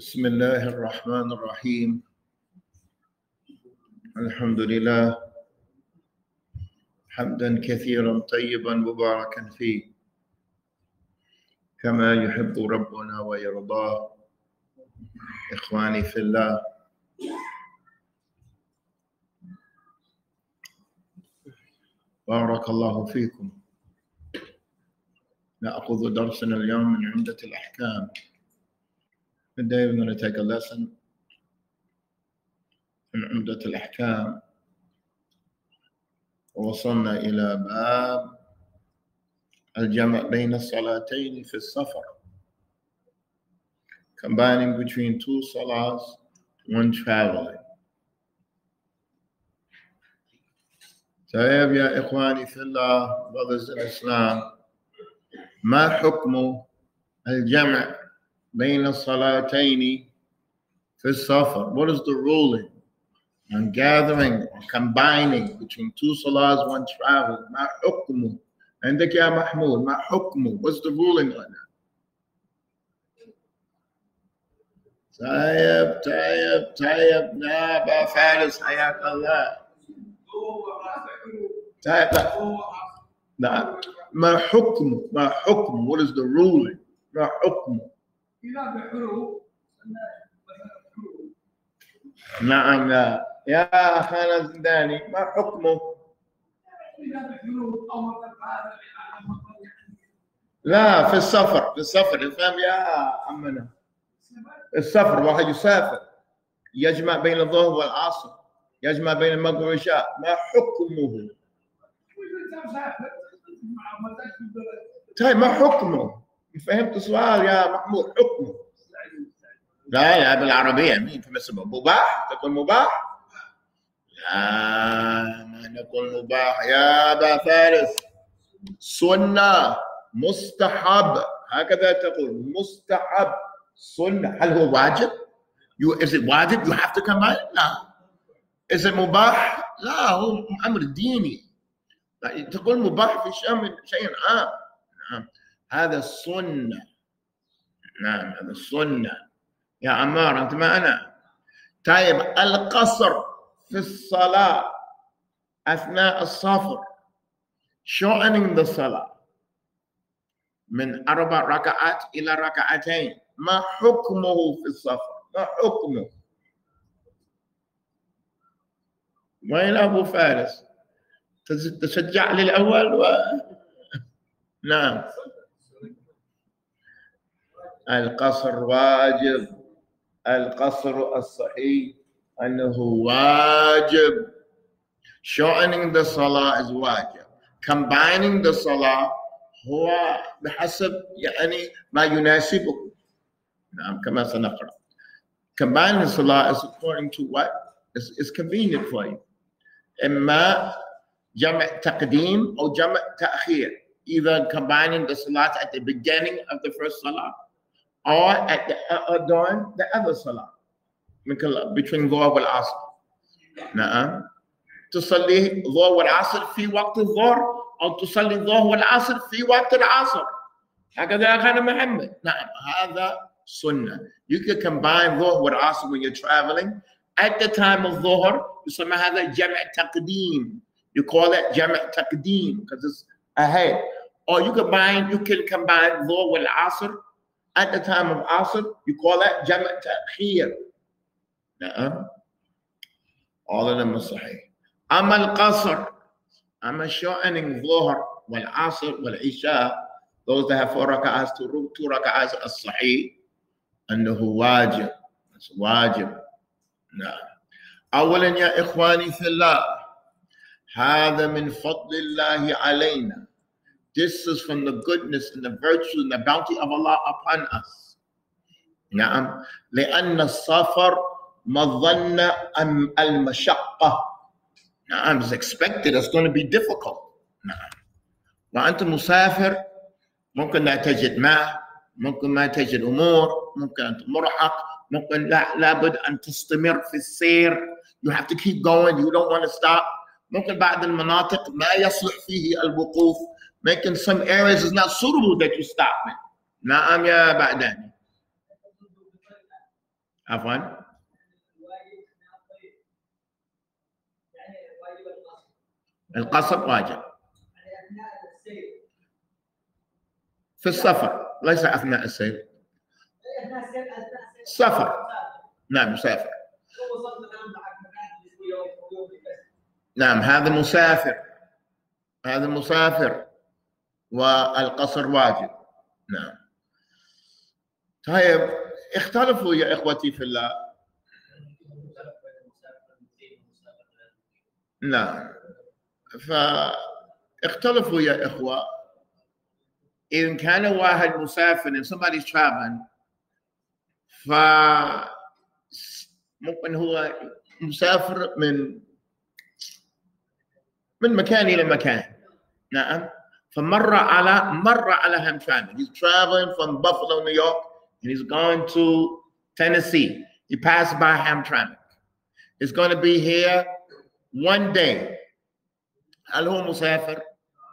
بسم الله الرحمن الرحيم. الحمد لله حمدا كثيرا طيبا مباركا فيه كما يحب ربنا ويرضاه. إخواني في الله، بارك الله فيكم. نأخذ درسنا اليوم من عمدة الأحكام. Today we're going to take a lesson من عمدة الأحكام. ووصلنا إلى باب الجمع بين الصلاتين في السفر, combining between two salahs when traveling. طيب يا إخواني في الله, brothers in Islam, ما حكم الجمع بين الصلاتين في السفر? What is the ruling on gathering or combining between two salahs when traveling? ما حكمه? عندك يا محمود, ما حكمه? What's the ruling on that? طيب يا أبا فارس حياك الله. طيب لا, ما حكمه؟ ما حكمه? What is the ruling? ما حكمه؟ نعم لا يا أخانا الزنداني, ما حكمه؟ لا, في السفر يفهم يا عمنا. السفر واحد يسافر يجمع بين الظهر والعصر, يجمع بين المغرب والعشاء, ما حكمه؟ طيب ما حكمه؟ فهمت السؤال يا محمود؟ حكمه لا بالعربية مين في مباح؟ تقول مباح؟ لا ما نقول مباح يا أبا فارس. سنة, مستحب, هكذا تقول مستحب, سنة. هل هو واجب؟ Is it واجب? You have to combine it? لا. Is it مباح؟ لا, هو أمر ديني. تقول مباح في شيء عام. نعم هذا السنة. نعم هذا السنة يا عمار, أنت معنا. طيب القصر في الصلاة أثناء السفر, shortening the صلاة من 4 ركعات إلى 2 ركعات, ما حكمه في السفر؟ ما حكمه؟ وين أبو فارس؟ تشجع لي الأول نعم. القصر واجب. القصر الصحيح أنه واجب. shortening the salah is واجب. combining the salah هو بحسب يعني ما يناسبه. نعم كما سنقرأ. combining the salah is according to what is convenient for you. إما جمع تقديم أو جمع تأخير. Either combining the salat at the beginning of the first salah or at during the other salah, between Dhuhr wal Asr. نعم تصلي الظهر والعصر في وقت الظهر أو تصلي الظهر والعصر في وقت العصر. هكذا يا أخانا محمد. نعم هذا سنة. You can combine Dhuhr والعصر when you're traveling. At the time of Dhuhr يسمى هذا جمع تقديم. You call it جمع تقديم because it's ahead. Or you can combine Dhuhr والعصر at the time of Asr. You call that جمع تأخير. نعم all of them are صحيح. أما القصر, أما shortening Dhuhr والعصر والعشاء, those that have 4 ركعات to 2 ركعات, الصحيح أنه واجب. It's واجب. نعم. أولا يا إخواني في الله, هذا من فضل الله علينا. This is from the goodness and the virtue and the bounty of Allah upon us. نعم لأن السفر مظنة المشقة. نعم it's expected, it's going to be difficult. نعم وأنت مسافر ممكن لا تجد ماء, ممكن ما تجد أمور, ممكن أنت مرهق, ممكن لابد أن تستمر في السير. You have to keep going, you don't want to stop. ممكن بعض المناطق ما يصلح فيه الوقوف. Making some areas is not suitable that you stop. نعم يا بعداني. عفوا القصر واجب في السفر، ليس أثناء السير. سفر، نعم مسافر، نعم هذا مسافر، هذا مسافر والقصر واجب. نعم. طيب اختلفوا يا إخوتي في الله. نعم، فاختلفوا يا إخوة. إن كان واحد مسافر، somebody is traveling، فممكن هو مسافر من مكان إلى مكان. نعم. فمر على Hamtramck. He's traveling from Buffalo, New York, and he's going to Tennessee. He passed by Hamtramck. He's going to be here one day. هل هو مسافر؟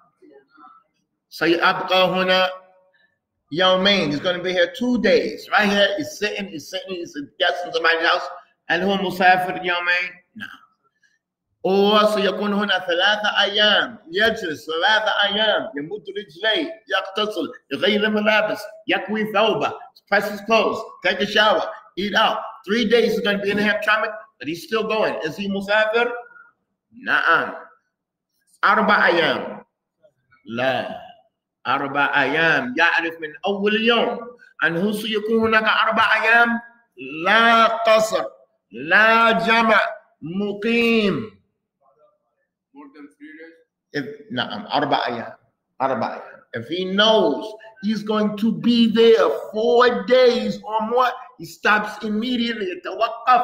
سيبقى هنا يومين. He's going to be here 2 days. Right here, he's sitting, he's a guest in somebody's house. هل هو مسافر يومين؟ نعم. وسيكون هنا 3 أيام، يجلس 3 أيام، يمد رجليه، يغتسل، يغير الملابس، يكوي ثوبه, press his clothes, take a shower, eat out. 3 days he's going to be in Hamtramck, but he's still going. Is he مسافر؟ نعم. 4 أيام. لا، 4 أيام. يعرف من أول يوم أنه سيكون هناك 4 أيام، لا قصر، لا جمع، مقيم. More than 3 days? نعم 4 أيام. 4 أيام. If he knows he's going to be there 4 days or more, he stops immediately. يتوقف.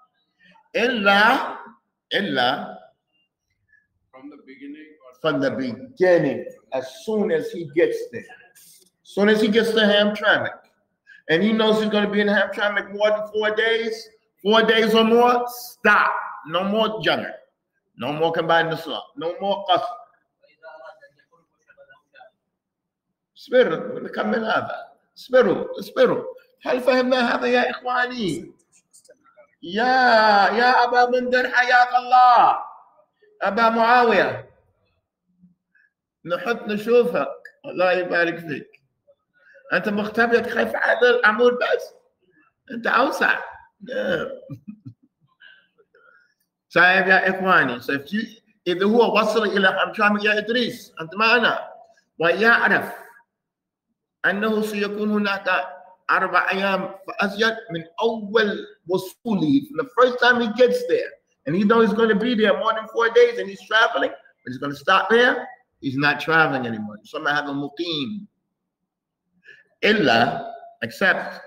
إلا From the beginning? From the beginning, as soon as he gets there. As soon as he gets to Hamtramck, and he knows he's going to be in Hamtramck more than 4 days, 4 days or more, stop. No more jump. No more combined Salah. No more qasr. اصبروا نكمل هذا. اصبروا. هل فهمنا هذا يا إخواني؟ يا أبا منذر حياك الله. أبا معاوية. نشوفك. الله يبارك فيك. أنت مختبئ خايف على الأمور بس. أنت أوسع. طيب يا إخواني، إذا هو وصل إلى Hamtramck يا إدريس، أنت معنا، ويعرف أنه سيكون هناك 4 أيام فأزيد من أول وصوله. From the first time he gets there, and he knows he's going to be there more than 4 days, and he's traveling, but he's going to stop there. He's not traveling anymore. Some have a muqim. إلا, except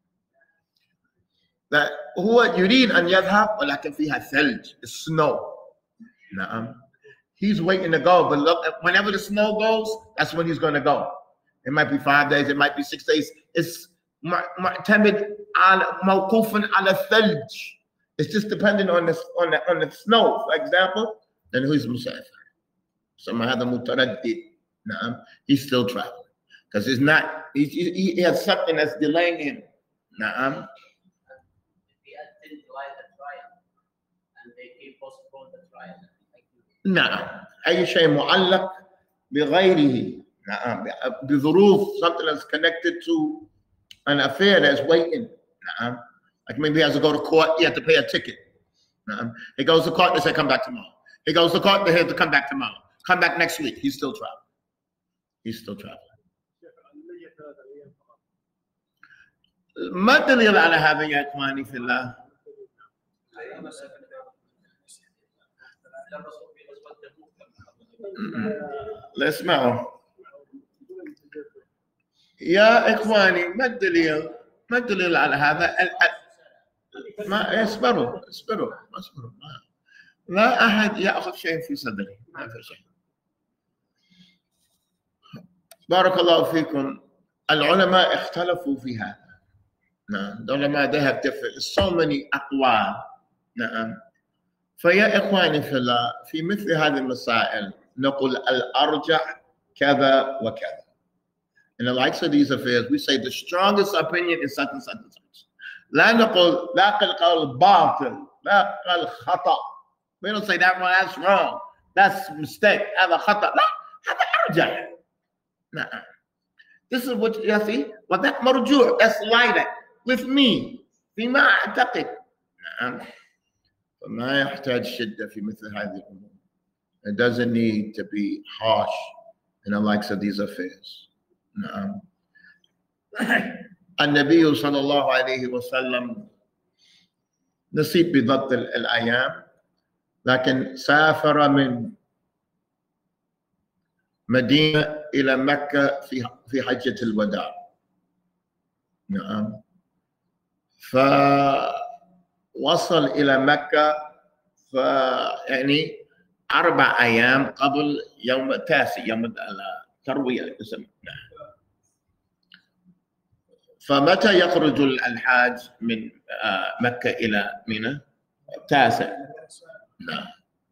that هو يريد أن يذهب ولكن فيها ثلج, snow. نعم. He's waiting to go, but look, whenever the snow goes, that's when he's going to go. It might be 5 days, it might be 6 days. It's معتمد على موقوف على الثلج. It's just dependent on the snow, for example. Then who's مسافر? Some هذا متردد. نعم. He's still traveling because he's not. He has something that's delaying him. نعم. نعم. أي شيء معلق بغيره. نعم. بظروف, something that's connected to an affair that's waiting. نعم. Like maybe he has to go to court, he has to pay a ticket. نعم. He goes to court, they say come back tomorrow. He goes to court, they have to come back tomorrow. Come back next week. He's still traveling. He's still traveling. ما الدليل على هذا يا إخواني في الله؟ لا اسمعوا يا إخواني، ما الدليل على هذا؟ ما اصبروا. لا أحد يأخذ شيء في صدره، ما في شيء. بارك الله فيكم. العلماء اختلفوا في هذا. نعم. العلماء they have different, so many أقوال. نعم. فيا إخواني في الله، في مثل هذه المسائل نقول الأرجح كذا وكذا. In the likes of these affairs, we say the strongest opinion is such and such and such. لا نقول لا القول باطل لا قال خطأ. We don't say that one, that's wrong, that's mistake, هذا خطأ. لا هذا أرجح. نعم. This is what you see. Well, that مرجوع, that's lighter with me فيما أعتقد. نعم. فما يحتاج شدة في مثل هذه الأمور. It doesn't need to be harsh in the likes of these affairs. نعم. النبي صلى الله عليه وسلم نسيت بضبط الأيام، لكن سافر من مدينة إلى مكة في حجة الوداع. نعم. فوصل إلى مكة يعني 4 أيام قبل يوم التاسع، يوم التروية اسمه. فمتى يخرج الحاج من مكة إلى منى؟ 9. نعم.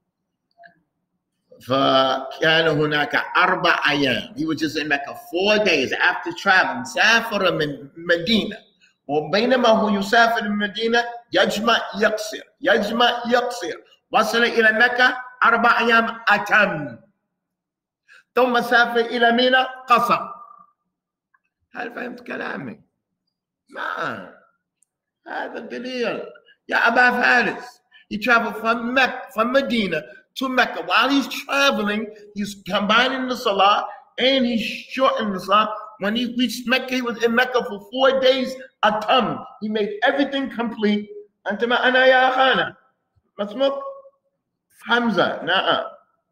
فكان هناك 4 أيام. He was just in Mecca 4 days after traveling. سافر من مدينة، وبينما هو يسافر من مدينة يجمع يقصر يجمع يقصر، وصل إلى مكة 4 أيام أتم، ثم سافر إلى منى قصر. هل فهمت كلامي؟ نعم. هذا الدليل يا أبا فارس. He traveled from Medina to Mecca. While he's traveling, he's combining the Salah and he's shortening the Salah. When he reached Mecca, he was in Mecca for 4 days atam. He made everything complete. أنت ما أنا يا أخانا مسموك Hamza. نعم.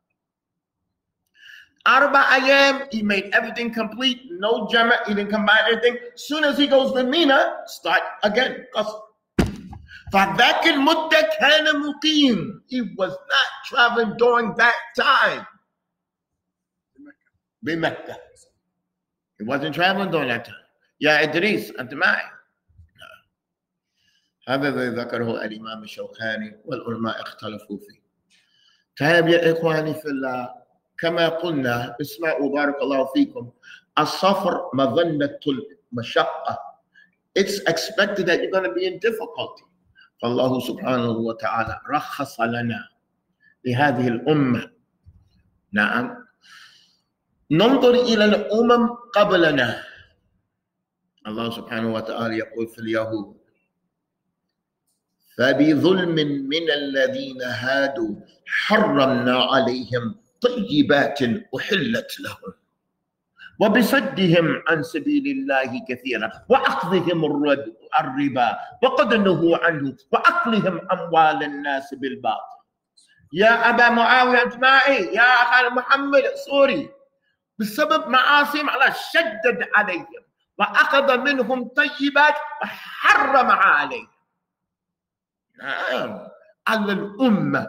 4 أيام, he made everything complete, no jama, he didn't combine anything. As soon as he goes to Mina, start again. فذاك المدة كان مقيم. He was not traveling during that time. بمكة. He wasn't traveling during that time. يا إدريس أنت معي؟ هذا الذي ذكره الإمام الشوكاني والعلماء اختلفوا فيه. طيب يا إخواني في الله، كما قلنا اسمعوا بارك الله فيكم، السفر مظنة المشقة. It's expected that you're going to be in difficulty. فالله سبحانه وتعالى رخص لنا لهذه الأمة. نعم. ننظر إلى الأمم قبلنا. الله سبحانه وتعالى يقول في اليهود: فبظلم من الذين هادوا حرمنا عليهم طيبات أحلت لهم وبصدهم عن سبيل الله كثيرا وأخذهم الربا وقد نهوا عنه وأكلهم أموال الناس بالباطل. يا أبا معاوية أنت معي؟ يا أخي محمد سوري، بسبب معاصيهم الله شدد عليهم وأخذ منهم طيبات وحرم عليهم. نعم. على الأمة.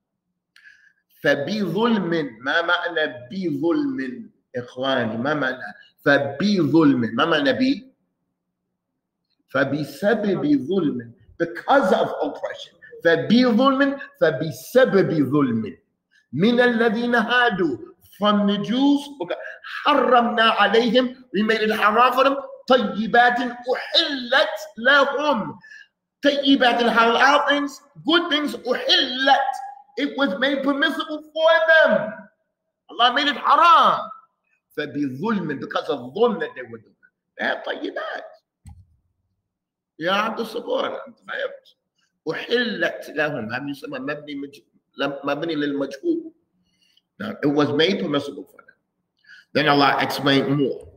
فبظلم، ما معنى بظلم إخواني؟ ما معنى فبظلم؟ ما معنى بي؟ فبسبب ظلم، because of oppression. فبظلم، فبسبب ظلم من الذين هادوا، from the Jews. حرمنا عليهم, we made it haram for them, طيبات أحلت لهم. طيبات الحلال things, good things, أحلت, it was made permissible for them. Allah made it haram. فبظلم, because of ظلم that they were doing. They have طيبات. يا عبد الصبور أنت فهمت؟ أحلت لهم. هذا يسمى مبني للمجهول. Now, it was made permissible for them. Then Allah explained more.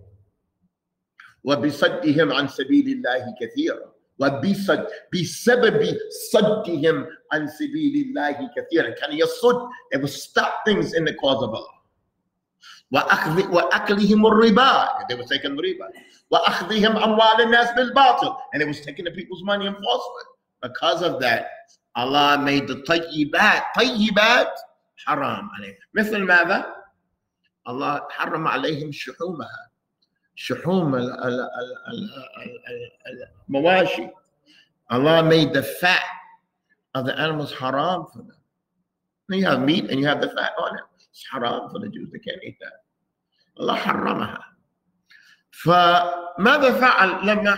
وبصدهم عن سبيل الله كثيرا. بسبب صدهم عن سبيل الله كثيرا. كان يصد, they would stop things in the cause of Allah. وأكلهم الربا, they were taking riba. وأخذهم أموال الناس بالباطل, and they was taking the people's money in falsehood. Because of that, Allah made the طيبات حرام عليهم. مثل ماذا؟ الله حرم عليهم شحومها. شحوم المواشي. Allah made the fat of the animals haram for them. You have meat and you have the fat on it. It's haram for the Jews. They can't eat that. Allah حرمها. فماذا فعل لما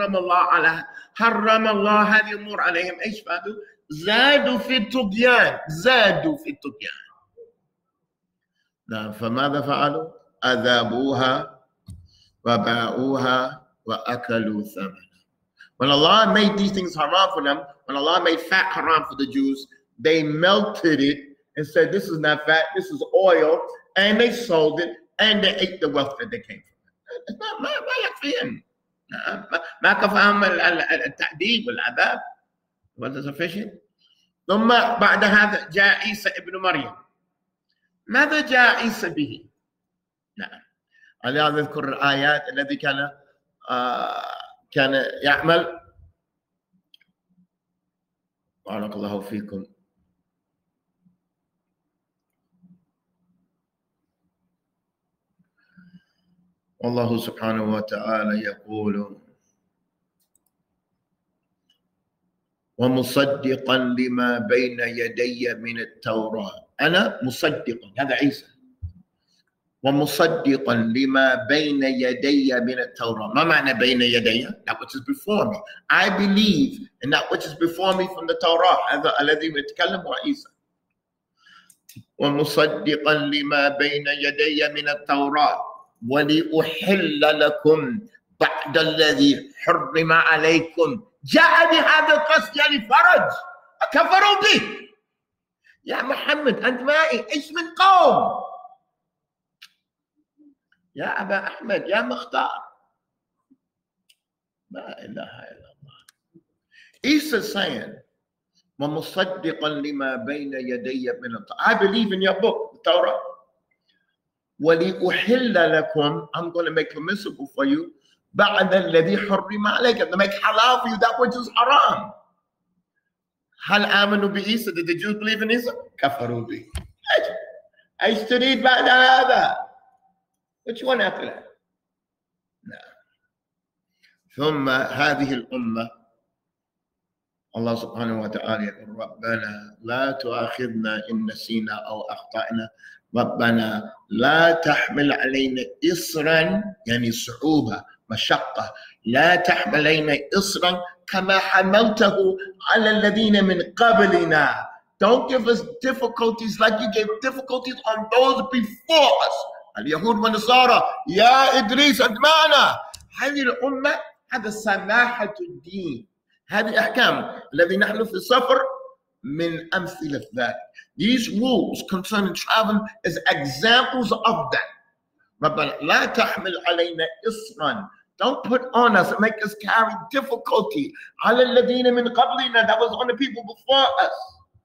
حرم الله هذه الأمور عليهم؟ إيش فعلوا؟ زادوا في الطغيان. نعم. فماذا فعلوا؟ أذابوها وباعوها وأكلوا ثمنها. When Allah made these things haram for them, when Allah made fat haram for the Jews, they melted it and said, this is not fat, this is oil, and they sold it and they ate the wealth that they came from. ما يكفيهم. ما كفاهم التعذيب والعذاب. Was it sufficient? ثم بعد هذا جاء عيسى ابن مريم. ماذا جاء عيسى به؟ نعم. على نذكر الآيات التي كان يعمل. بارك الله فيكم. والله سبحانه وتعالى يقول: ومصدقا لما بين يدي من التوراة. أنا مصدقا، هذا عيسى. ومصدقا لما بين يدي من التوراة. ما معنى بين يدي؟ That which is before me. I believe in that which is before me from the Torah. هذا الذي يتكلم هو عيسى. ومصدقا لما بين يدي من التوراة ولأحل لكم بعد الذي حرم عليكم. جاء بهذا القصد يعني فرج. كفروا به. يا محمد أنت معي إيش من قوم؟ يا أبا أحمد يا مختار. لا إله إلا الله. Isa saying, ومصدقا لما بين يدي من التوراة. I believe in your book, the Torah. ولأحل لكم, I'm going to make permissible for you, بعد الذي حرم عليكم, to make halal for you that which is haram. هل آمنوا بعيسى? Did the Jews believe in Isa? كفروا به. أيش تريد بعد هذا؟ Which one after that? نعم. ثم هذه الأمة الله سبحانه وتعالى يقول: ربنا لا تؤاخذنا إن نسينا أو أخطأنا، ربنا لا تحمل علينا إصرا، يعني صعوبة مشقة، لا تحمل علينا إصرا كما حملته على الذين من قبلنا. Don't give us difficulties like you gave difficulties on those before us. اليهود والنصارى. يا إدريس أنت معنا. هذه الأمة هذا سماحة الدين. هذه أحكام الذي نحن في السفر من أمثلة ذلك. These rules concerning travel is examples of that. ربنا لا تحمل علينا إصرا. Don't put on us and make us carry difficulty على الذين من قبلنا. That was on the people before us.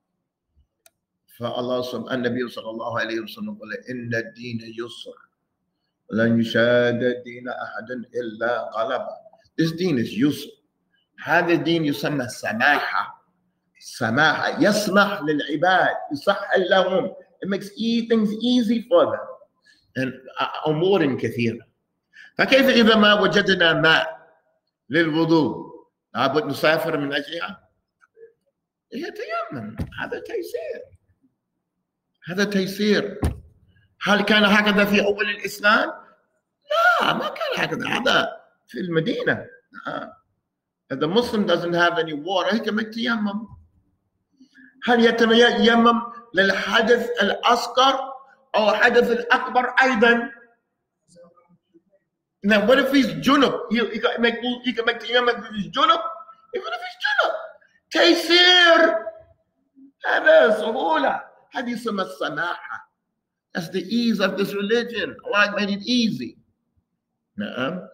فالله سبحانه النبي صلى الله عليه وسلم قال: إن الدين يسر ولن يشاد الدين أحد إلا غلبه. This deen is يسر. هذا الدين يسمى سماحة. سماحة يسمح للعباد، يسهل لهم. It makes things easy for them. and أمور كثيرة. فكيف إذا ما وجدنا ماء للوضوء لابد نسافر من أجلها؟ يتيمم. هذا تيسير. هذا تيسير. هل كان هكذا في أول الإسلام؟ لا، ما كان هكذا. هذا في المدينة. If the Muslim doesn't have any water, he can make tayammum. هل يتيمم للحدث الأصغر أو الحدث الأكبر أيضا؟ Now, what if he's junub? He can make tayammum if he's junub. Even if he's junub, تيسير. هذا سهولة. هذه اسمها السماحة. That's the ease of this religion. Allah made it easy. نعم.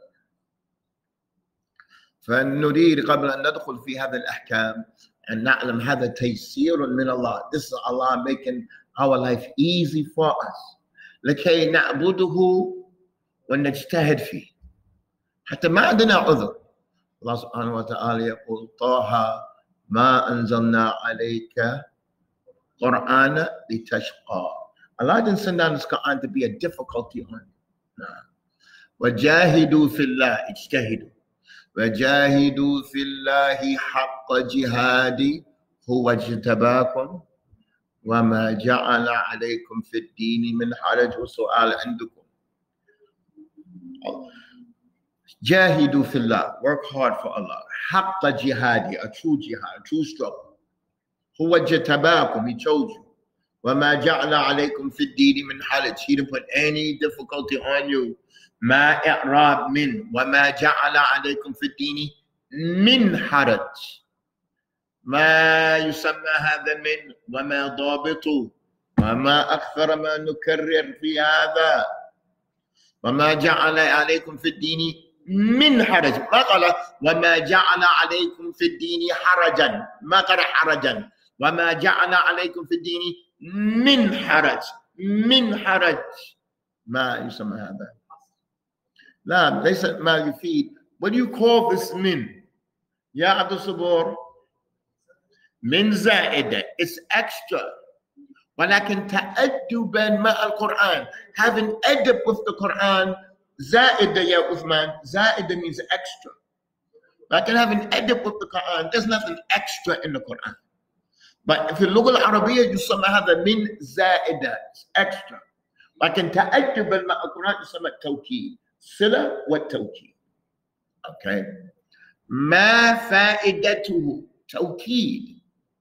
فنريد قبل أن ندخل في هذا الأحكام أن نعلم هذا تيسير من الله. This is Allah making our life easy for us لكي نعبده ونجتهد فيه حتى ما عندنا عذر. الله سبحانه وتعالى يقول: طه ما أنزلنا عليك قرآن لتشقى. Allah didn't send down this Quran to be a difficulty on you. وجاهدوا في الله. اجتهدوا. وجاهدوا في الله حق جهادي هو اجتباكم وما جعل عليكم في الدين من حرج. وسؤال عندكم: Jahidu fillah, work hard for Allah. Haqqa jihadi, a true jihad, a true struggle. Huwa jatabakum, he chose you. وَمَا جَعْلَ عَلَيْكُمْ فِي الدِّينِ مِنْ حَرَجٍ, he didn't put any difficulty on you. مَا إِعْرَابٍ مِنْ وَمَا جَعَلَ عَلَيْكُمْ فِي الدِّينِ مِنْ حَرَجٍ. ما يسمى هذا من وما ضابطه وما أكثر ما نكرر في هذا. وما جعل عليكم في الدين من حرج، ما قال وما جعل عليكم في الدين حرجا، ما قال حرجا. وما جعل عليكم في الدين من حرج، من حرج ما يسمى هذا. لا ليس ما يفيد. What do you call this من يا عبد الصبور؟ من زائدة، it's extra. ولكن تأدبا مع القرآن, having adab with the Quran, زائدة يا عثمان, زائدة means extra. لكن having adab with the Quran, there's nothing extra in the Quran. But في اللغة العربية يسمى هذا من زائدة, it's extra. لكن تأدبا مع القرآن يسمى التوكيد, صلة والتوكيد. Okay. ما فائدته؟ توكيد.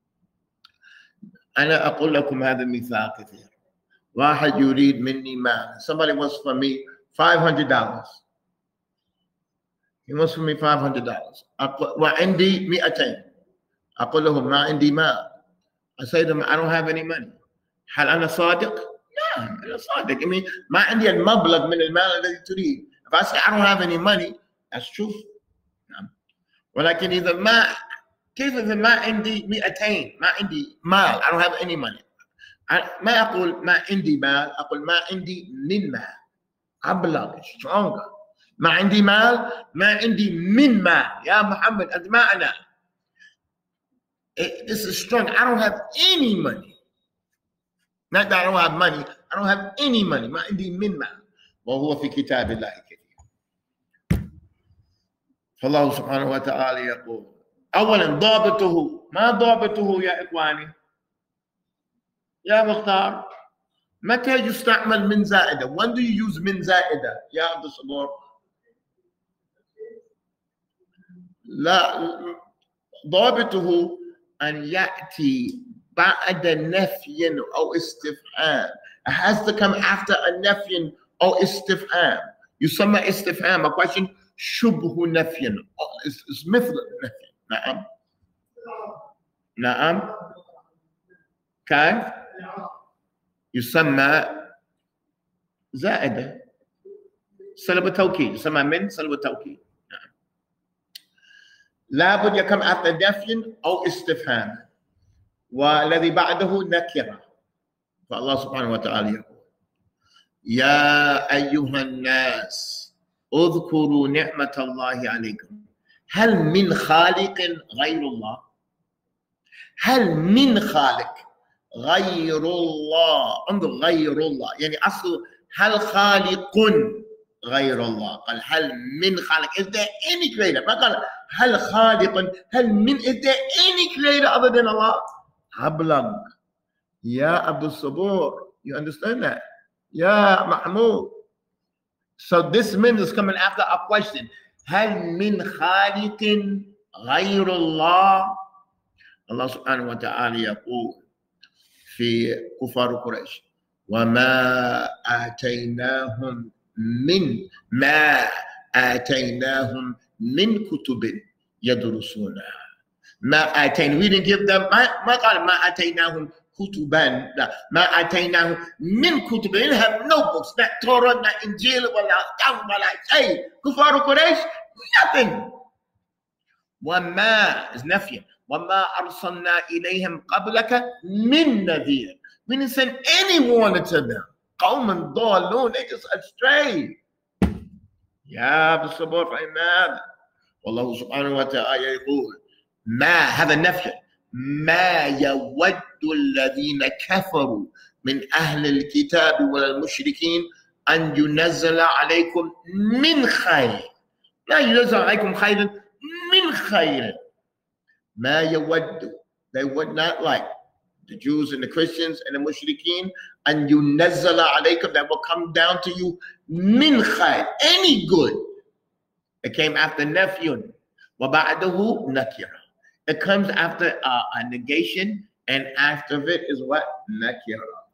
أنا أقول لكم هذا المثال كثير. واحد يريد مني مال. Somebody wants from me $500. He wants from me $500. وعندي 200. أقول لهم ما عندي مال. I say to them, I don't have any money. هل أنا صادق؟ نعم أنا صادق. I mean, ما عندي المبلغ من المال الذي تريد. If I say I don't have any money, that's true. نعم. ولكن إذا ما كيف إذا ما عندي 200 ما عندي مال, I don't have any money. ما أقول ما عندي مال, أقول ما عندي من مال. أبلغ, stronger. ما عندي مال, ما عندي من مال. يا محمد أنت ما أنا. This is strong. I don't have any money. Not that I don't have money. I don't have any money. ما عندي من مال. وهو في كتاب الله كثير. فالله سبحانه وتعالى يقول أولا ضابطه. ما ضابطه يا إخواني؟ يا مختار متى يستعمل من زائدة؟ When do you use من زائدة يا عبد الصبور؟ لا ضابطه أن يأتي بعد نفي أو استفهام. It has to come after a نفي أو استفهام. يسمى استفهام, a question, شبه نفي. It's مثل نفي. نعم نعم كيف يسمى زائدة صلة التوكيد, يسمى من صلة التوكيد. نعم. لابد يكون after نفي أو استفهام, والذي بعده نكرة. فالله سبحانه وتعالى يقول يا أيها الناس اذكروا نعمة الله عليكم هل من خالق غير الله؟ هل من خالق غير الله؟ انظر غير الله يعني أصل هل خالق غير الله. قال هل من خالق. Is there any creator? ما قال هل خالق. هل من. Is there any creator other than Allah? أبلغ يا عبد الصبور. You understand that? يا محمود. So this min is coming after a question. هل من خالق غير الله؟ الله سبحانه وتعالى يقول في كفار قريش وما آتيناهم من كتب يدرسونها. ما آتينا, we didn't give them, ما قال ما آتيناهم كتبا, لا ما آتيناهم من كتب. They didn't have notebooks, not Torah, not Injil, ولا شيء. كفار قريش nothing. وما is نفي. وما أرسلنا إليهم قبلك من نذير. We didn't send anyone to them. قوم ضالون, they just astray. يا بالصبر فإن هذا. والله سبحانه وتعالى يقول ما, هذا النفي, ما يود الذين كفروا من أهل الكتاب والمشركين أن ينزل عليكم من خير. لا ينزل عليكم خير من خير. ما يود, they would not like, the Jews and the Christians and the mushrikeen, and ينزل عليكم, that will come down to you min khayr, any good. It came after nafyun. وَبَعْدَهُ نَكِرَةٌ. It comes after a negation, and after it is what? Nakira.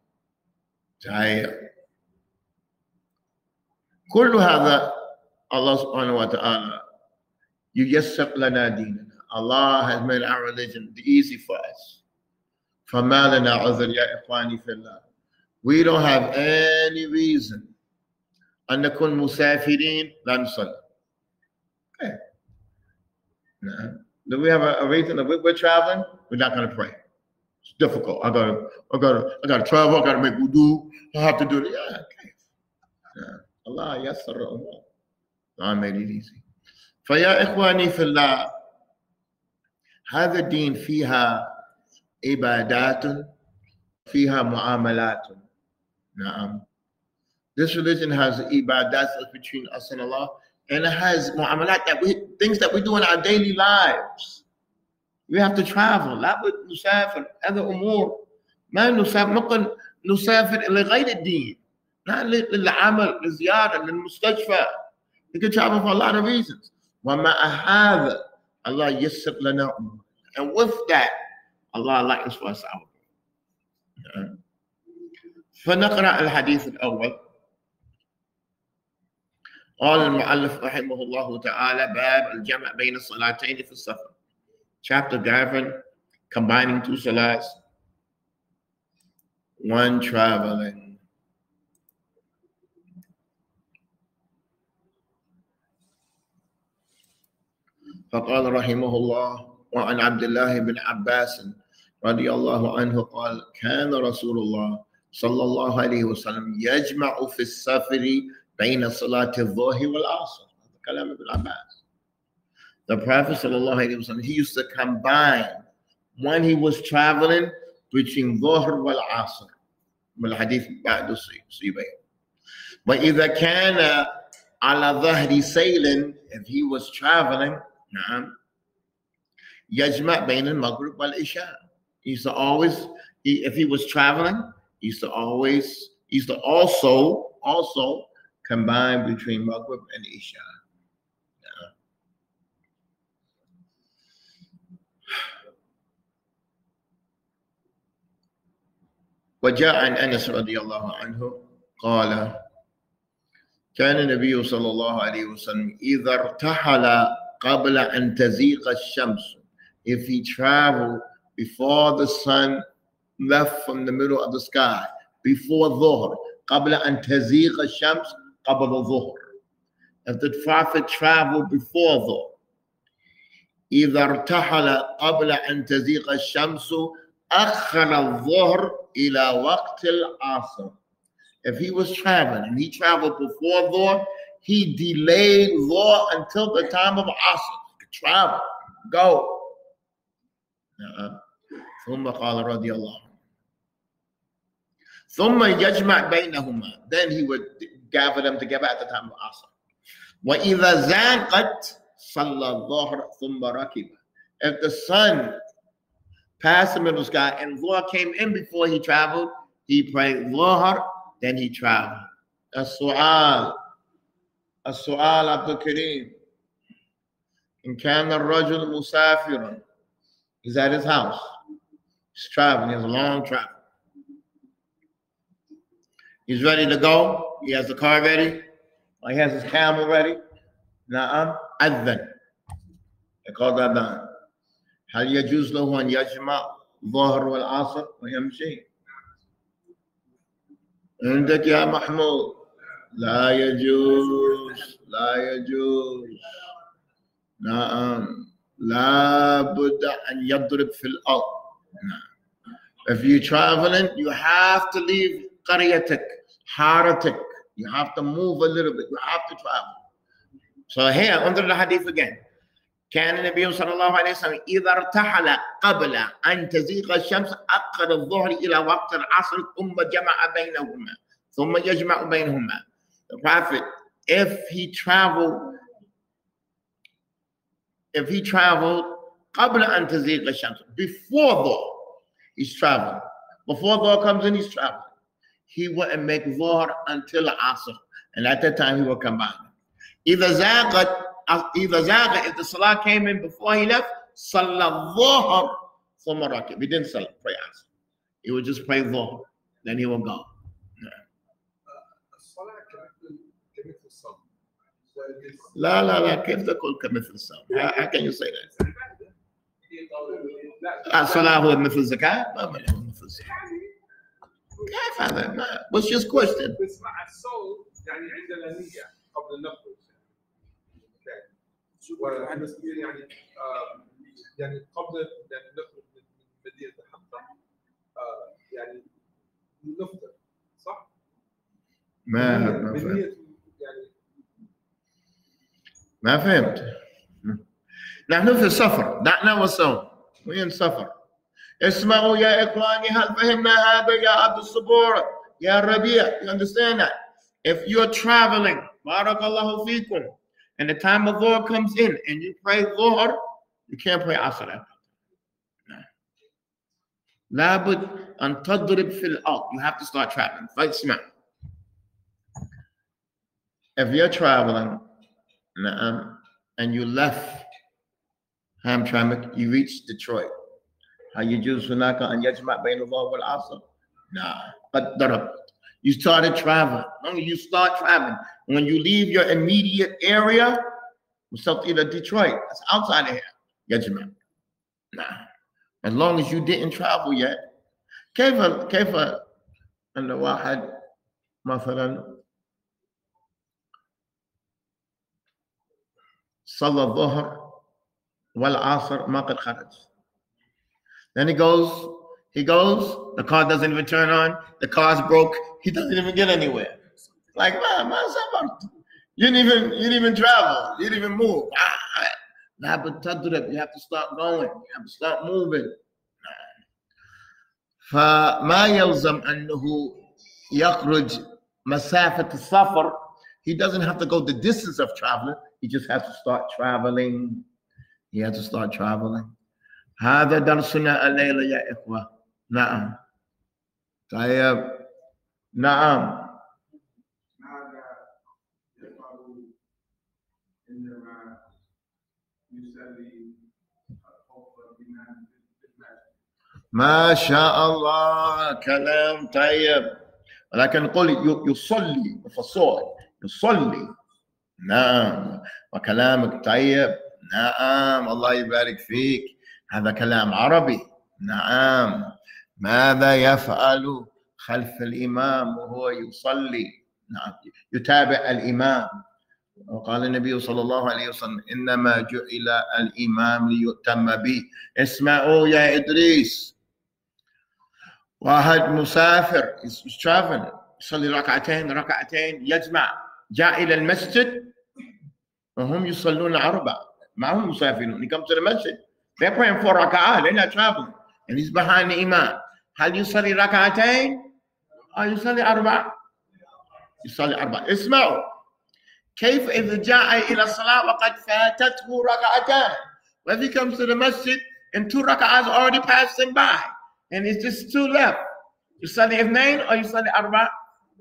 كل هذا Allah subhanahu wa ta'ala ييسر لنا ديننا. Allah has made our religion easy for us. فما لنا عذر يا إخواني في الله. We don't have any reason أن نكون مسافرين لا نصلي. Okay. Do we have a reason that we're traveling? We're not going to pray. It's difficult. I gotta travel. I gotta make wudu. I have to do it. Yeah, okay. Allah yassar al-umur. Allah made it easy. فيا إخواني في الله هذا الدين فيها عبادات فيها معاملات. نعم. This religion has ibadat between us and Allah, and it has mu'amalat, things that we do in our daily lives. We have to travel. لابد نسافر. هذا أمور ما نسافر. ممكن نسافر لغير الدين. لا للعمل، للزيارة، للمستشفى. You can travel for a lot of reasons. ومع هذا Allah يسر لنا أمور. And with that, Allah likes for us out. فنقرأ الحديث الأول. قال المؤلف رحمه الله تعالى باب الجمع بين الصلاتين في السفر. Chapter govern combining two salats, one traveling. فقال رحمه الله وعن عبد الله بن عباس رضي الله عنه قال كان رسول الله صلى الله عليه وسلم يجمع في السفر بين صلاة الظهر والعصر. كلام ابن عباس. The Prophet sallallahu alaihi wasallam, he used to combine when he was traveling between Dhuhr wal Asr. والحديث بعد سيبين. وإذا كان على ظهر سيل, if he was traveling, نعم, يجمع بين المغرب والعشاء. He used to always, if he was traveling, he used to also combine between Maghrib and Isha. وجاء عن أنس رضي الله عنه قال كان النبي صلى الله عليه وسلم إذا ارتحل قبل أن تزيغ الشمس. If he traveled before the sun left from the middle of the sky, before Dhuhr, قبل أن تزيغ الشمس قبل الظهر. If the Prophet traveled before Dhuhr, إذا ارتحل قبل أن تزيغ الشمس أخر الظهر إلى وقت العصر. If he was traveling and he traveled before Dhuhr, he delayed Dhuhr until the time of Asr. Travel, go. ثم قال رضي الله عنه ثم يجمع بينهما. Then he would gather them together at the time of Asr. وإذا زاغت صلى الظهر ثم ركب. If the sun passed the middle sky and Dhuhr came in before he traveled, he prayed Dhuhr, then he traveled. السؤال عبد الكريم إن كان الرجل مسافرا. He's at his house. He's traveling. He has a long travel. He's ready to go. He has the car ready. He has his camel ready. نعم أذن. They call that down. هل يجوز له أن يجمع الظهر والعصر ويمشي؟ عندك يا محمود لا يجوز. نعم لا بد أن يضرب في الأرض. If you're traveling, you have to leave قريتك, حارتك. You have to move a little bit. You have to travel. So here, under the hadith again. كان النبي صلى الله عليه وسلم إذا ارتحل قبل أن تزيغ الشمس أخر الظهر إلى وقت العصر ثم يجمع بينهما. The Prophet, if he traveled قبل أن تزيغ الشمس, before Dhuhr, he's traveling. Before Dhuhr comes in, he's traveling. He wouldn't make Dhuhr until Asr, and at that time he will combine. إذا زاغت إذا زاغ, if the salah came in before he left, صلى الظهر ثم ركب. He didn't pray asr. He would just pray dhuhr. Then he will go. لا لا لا كيف تقول كمثل الصوم؟ How can you say that؟ الصلاة هو مثل الزكاة؟ ما هو مثل الزكاة. كيف هذا؟ What's your question؟ بس مع الصوم يعني عندنا نية قبل النفل. يعني قبل يعني نخرج من مدينة الحقة يعني نفطر صح؟ ما فهمت. نحن في السفر، دعنا والصوم. وين سفر؟ اسمعوا يا إخواني، هل فهمنا هذا يا عبد الصبور يا ربيع? You understand that? If you're traveling, barakallahu fikum, and the time of Dhuhr comes in and you pray Dhuhr, you can't pray Asr. لابد أن تضرب في الأرض. You have to start traveling. فاسمع. If you're traveling and you left Hamtramck, you reach Detroit. هل يجوز هناك أن يجمع بين الظهر والعصر؟ Nah. قد ضرب. You started traveling. You start traveling. When you leave your immediate area, وصلت إلى Detroit, that's outside of here. يجمع. Nah. As long as you didn't travel yet. كيف أن واحد مثلا صلى الظهر والعصر ما قد خرج. Then he goes, the car doesn't even turn on, the car's broke, he doesn't even get anywhere. Like, man, you didn't even travel, you didn't even move. You have to start going, you have to start moving. فما يلزم أنه يخرج مسافة السفر. He doesn't have to go the distance of traveling, he just has to start traveling. He has to start traveling. هذا درسنا الليلة يا إخوة. نعم. طيب. نعم. ما شاء الله كلام طيب. ولكن قل يصلي بفصول يصلي. نعم. وكلامك طيب. نعم الله يبارك فيك. هذا كلام عربي. نعم. ماذا يفعل خلف الإمام وهو يصلي؟ نعم. يتابع الإمام. وقال النبي صلى الله عليه وسلم إنما جعل الإمام ليؤتم به. اسمعوا يا إدريس، واحد مسافر traveling يصلي ركعتين يجمع، جاء إلى المسجد وهم يصلون 4. ما هم مسافرون. He comes to the masjid, they're praying 4 rak'ah, they're not traveling, and he's behind the imam. هل يصلي ركعتين أو يصلي 4؟ يصلي 4. اسمعوا كيف إذا جاء إلى الصلاة وقد فاتته ركعتان. When he comes to the masjid and 2 rak'ahs already passed him by and it's just 2 left. يصلي 2 أو يصلي 4؟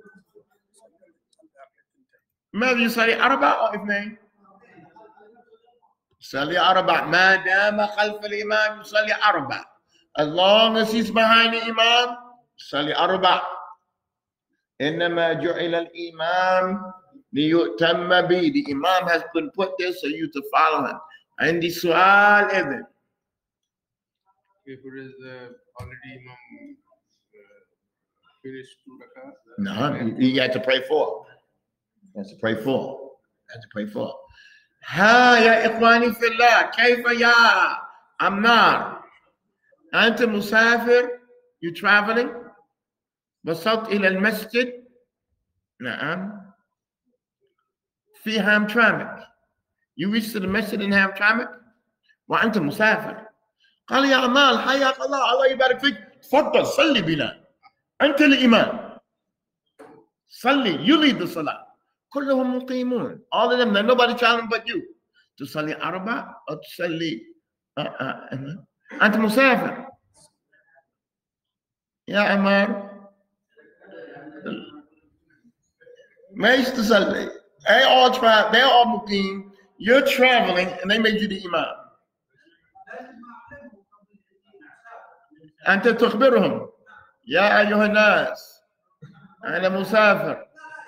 ماذا يصلي 4 أو 2؟ يصلي 4 ما دام خلف الإمام يصلي 4. As long as he's behind the imam يصلي 4. إنما جعل الإمام ليؤتم به. The imam has been put there so you to follow him. عندي سؤال إذن. If it is already imam finished 2 rak'ahs. No, you had to pray 4. You have to pray 4. You have to pray 4. ها يا إخواني في الله، كيف يا عمار؟ أنت مسافر، you traveling، وصلت إلى المسجد، نعم، في هامترامك. You reached to the masjid in Hamtramck وأنت مسافر. قال يا عمار حياك الله، الله يبارك فيك، تفضل صلي بنا، أنت الإمام، صلي، you lead the salah. كلهم مقيمون. All of them, nobody traveling but you. تصلي 4 أو تصلي أنت مسافر. يا عمار ما تصلي. They all مقيم. You're traveling and they made you the imam. أنت تخبرهم يا أيها الناس أنا مسافر.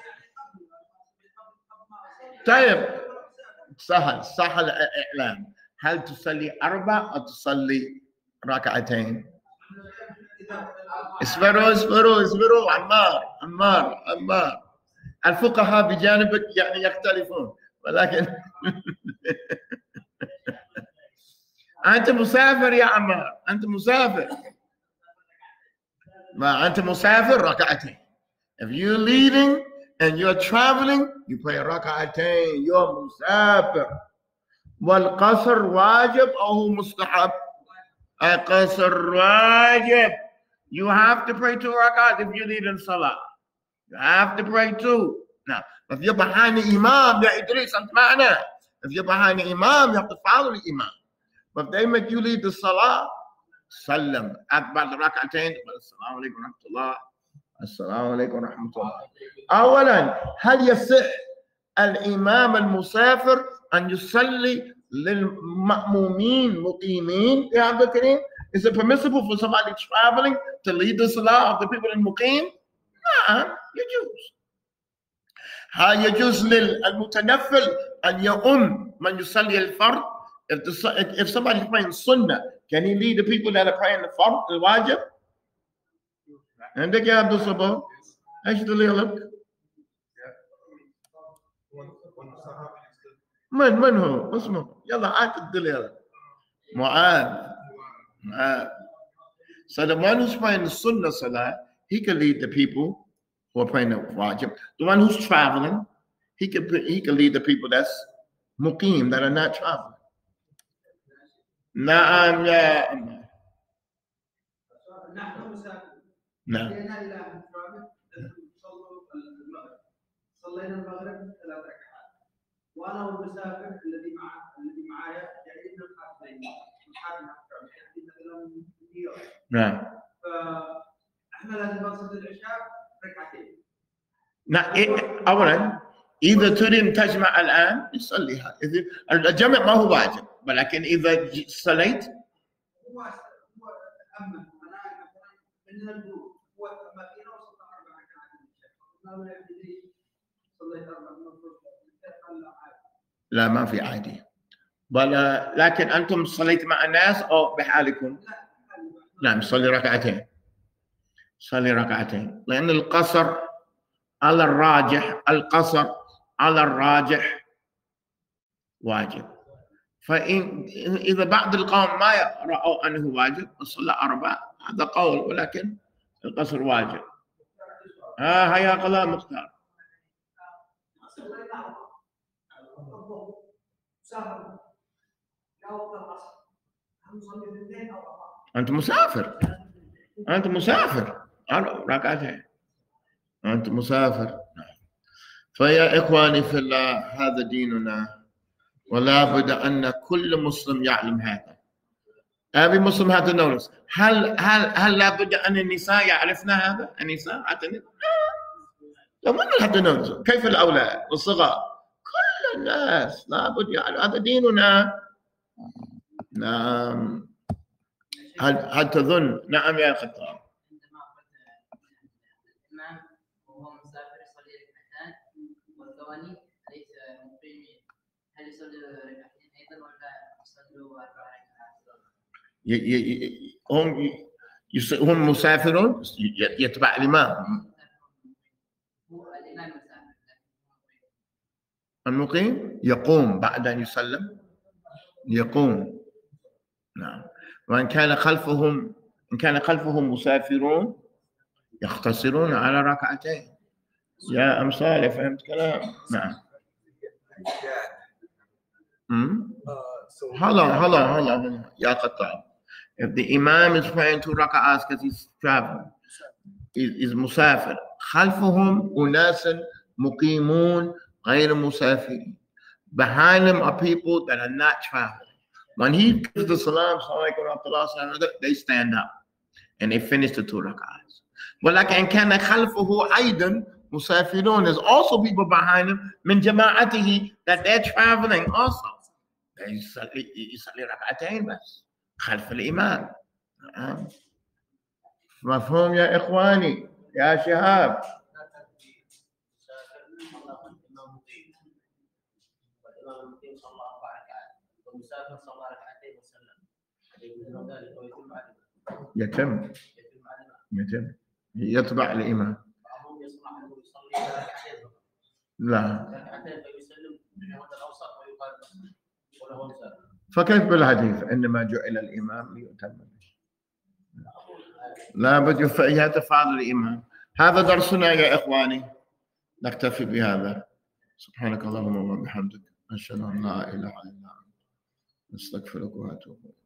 طيب سهل الإعلام. هل تصلي 4 أو تصلي ركعتين؟ اسبروا عمار الفقهاء بجانبك يعني يختلفون، ولكن أنت مسافر يا عمار، أنت مسافر. ما أنت مسافر ركعتين. If you're leading and you're traveling, you pray ركعتين. You're مسافر. والقصر واجب أو هو مستحب؟ القصر واجب. You have to pray 2 rak'ahs if you lead in salah. You have to pray 2. Now, if you're behind the imam, ya Idris, أنت معنا. If you're behind the imam, you have to follow the imam. But if they make you lead the salah, سلم. بعد ركعتين السلام عليكم ورحمة الله. السلام عليكم ورحمة الله. أولا، هل يصح الإمام المسافر أن يصلي للمأمومين مقيمين يا عبد الكريم؟ Is it permissible for somebody traveling to lead the salah of the people in muqim? نعم يجوز. هل يجوز للمتنفل أن يؤم من يصلي الفرض؟ If somebody is praying sunnah, can he lead the people that are praying the fard, the wajib? عندك يا عبد الصبور؟ ايش دليلك؟ من هو؟ اسمه يلا هات الدليل. معاذ. So the one who's praying the sunnah salah, he can lead the people who are praying the wajib. The one who's traveling, he can lead the people that's muqim, that are not traveling. نعم يا أمه. نعم. صلينا المغرب 3 ركعات وانا والمسافر الذي معايا يعني ابن الخاتمين يعني مثلا نيويورك. نعم. فاحنا لازم نصلي العشاء 2 ركعتين. اولا اذا تريد تجمع الان يصليها. الجمع ما هو واجب، ولكن اذا صليت هو امن انا من الجروب هو مدينه وصلت 4 ركعات. لا ما في عادي. لكن أنتم صليت مع الناس أو بحالكم؟ نعم صلي ركعتين. صلي ركعتين لأن القصر على الراجح، القصر على الراجح واجب. فإن إذا بعض القوم ما رأوا أنه واجب صلى 4 هذا قول، ولكن القصر واجب. هيا قضاء مختار. أنت مسافر. أنت مسافر. ركعتين. أنت مسافر. فيا إخواني في الله، هذا ديننا ولا بد أن كل مسلم يعلم هذا. أبي مسلم هذا نورس. هل لا بد أن النساء يعرفن هذا؟ النساء حتى لمن حتى نورس؟ كيف الأولاد والصغار؟ كل الناس لابد يعرف هذا ديننا. نعم. هل تظن؟ نعم يا خطاب. عندما قلت الإمام وهو مسافر يصلي ركعتان والثواني ليس مقيمين، هل يصلي ركعتين أيضا ولا يصلوا 4 ركعات؟ هم مسافرون يتبع الإمام. المقيم يقوم بعد أن يسلم، يقوم. نعم. وإن كان خلفهم مسافرون يختصرون على ركعتين. يا أمثال فهمت كلام؟ نعم. هلا يا قطع. If the imam is praying 2 rak'ahs because he's traveling, is مسافر، خلفهم أناس مقيمون غير مسافرين. Behind him are people that are not traveling. When he gives the salam, they stand up and they finish the 2 rak'ahs. ولكن كان خلفه أيضا مسافرون. There's also people behind him من جماعته that they're traveling also. يصلي ركعتين بس خلف الإمام. مفهوم يا إخواني يا شهاب؟ يتم يتبع الإمام. لا، فكيف بالحديث إنما جعل الإمام ليؤتم به؟ لا بد يتفاعل الإمام. هذا درسنا يا إخواني، نكتفي بهذا. سبحانك اللهم وبحمدك، أشهد أن لا إله إلا أنت، أستغفرك وأتوب إليك.